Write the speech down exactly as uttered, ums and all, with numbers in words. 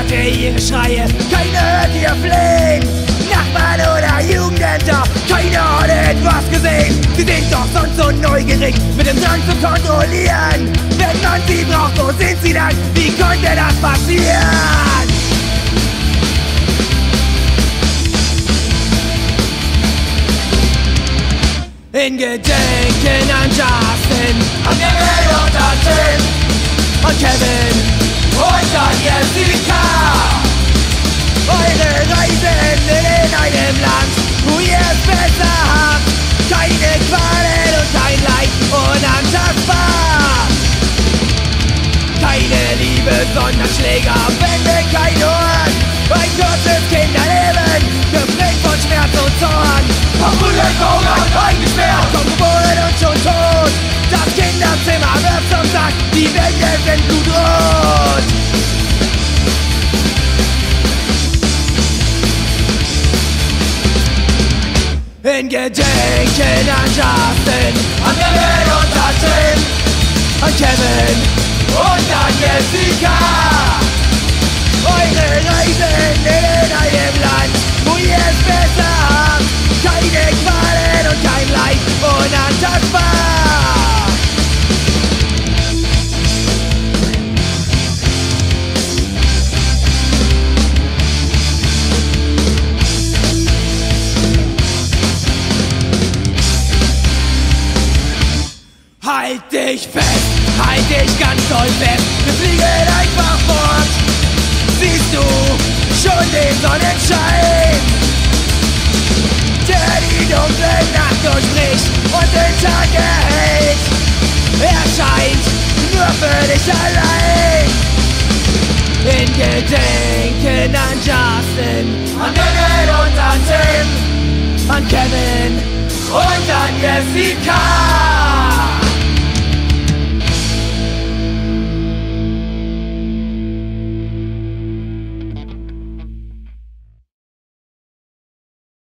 hört ihr ihre Schreie, keiner hört ihr Flehen. Nachbarn oder Jugendämter, keiner hat etwas gesehen. Sie sind doch sonst so neugierig, mit dem Drang zu kontrollieren. Wenn man sie braucht, wo sind sie dann? Wie konnte das passieren? In Gedenken an Justin, an Daryl und an Tim, an Kevin und an Jessica. Eure Reisen in einem Land, wo ihr es besser habt. Keine Qualen und kein Leid, unantastbar. Keine Liebe, sondern Schläge am Ende, kein Horn. Ein kurzes Kinderleben, geprägt von Schmerz und Zorn. Verprügelt, verhungert, eingesperrt, kaum geboren und schon tot. Das Kinderzimmer wirft zum Sack, die Wände sind blutrot. In Gedenken an Justin, an Daryl und an Tim, an Kevin und an Jessica. Eure Reisen in einem Land, wo ihr es besser habt. Keine Qualen und kein Leid, unantastbar. Halt dich fest, halt dich ganz doll fest, wir fliegen einfach fort. Siehst du schon den Sonnenschein, der die dunkle Nacht durchbricht und den Tag erhält? Er scheint nur für dich allein. In Gedenken an Justin, an Daryl und an Tim, an Kevin und an Jessica.